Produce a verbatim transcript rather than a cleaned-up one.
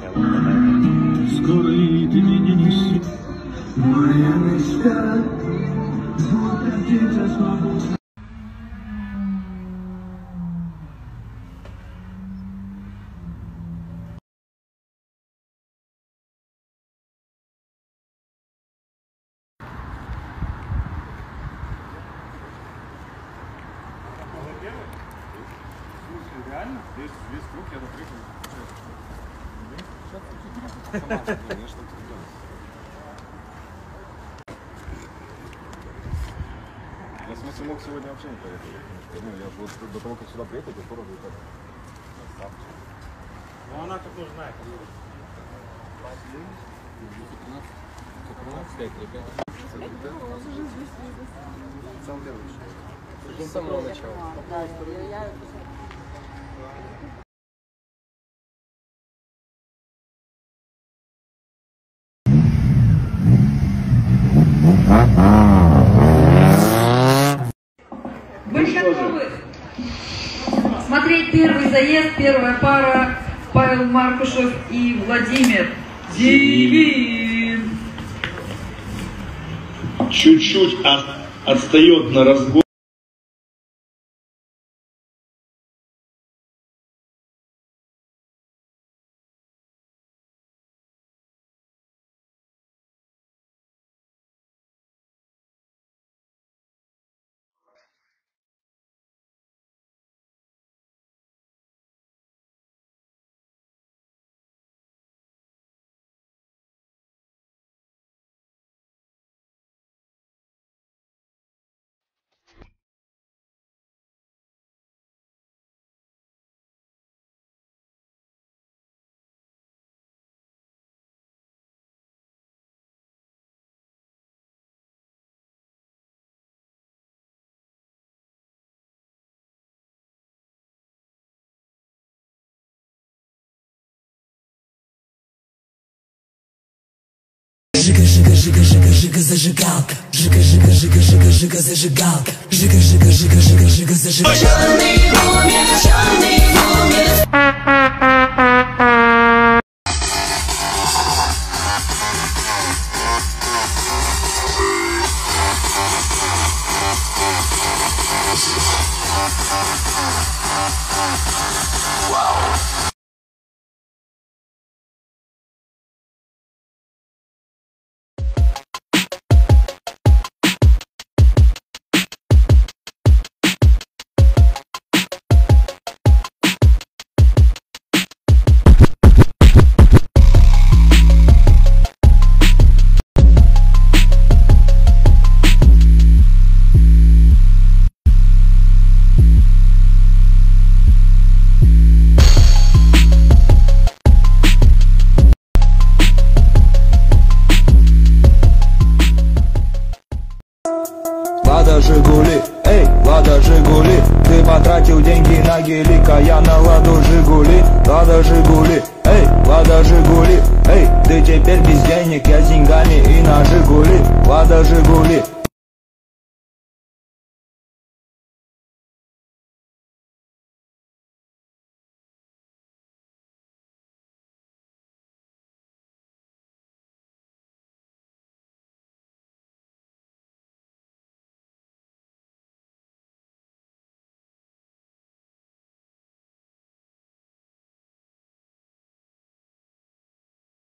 Скоро и ты меня неси. Моя мечта, вот птица свобода. Реально? Весь, весь круг я допрыгал. Я, в смысле, мог сегодня вообще не поехать. Ну, я вот до того, как сюда приехал, до скоро так. Ну, она тут нужна. С самого начала. Вы готовы смотреть первый заезд, первая пара Павел Маркушев и Владимир Зимин. Чуть-чуть от, отстает на разгон. Жига, жига, жига, жига, жига, зажигалка. Жига, жига, жига, жига, жига, зажигалка. Жига, жига, жига, жига, жига, зажигалка. Черный бумер, черный бумер. Лада Жигули, эй, Лада Жигули, ты потратил деньги на гелик, а я на Ладу Жигули. Лада Жигули, эй, Лада Жигули, эй, ты теперь без денег, я с деньгами и на Жигули. Лада Жигули,